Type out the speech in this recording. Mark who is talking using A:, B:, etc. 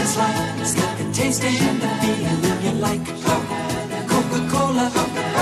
A: it's like. It's got the taste and the feeling you like. Coca-Cola.